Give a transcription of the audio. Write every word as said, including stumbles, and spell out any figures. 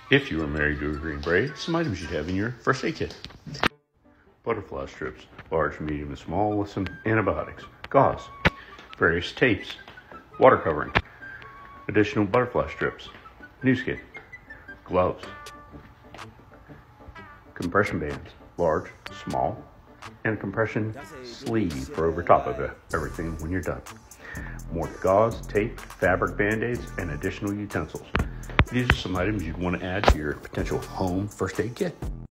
If you are married to a green beret, some items you'd have in your first aid kit. Butterfly strips, large, medium, and small, with some antibiotics. Gauze, various tapes, water covering, additional butterfly strips, news kit, gloves, compression bands, large, small, and a compression sleeve for over top of it, everything when you're done. More gauze, tape, fabric band-aids, and additional utensils. These are some items you'd want to add to your potential home first aid kit.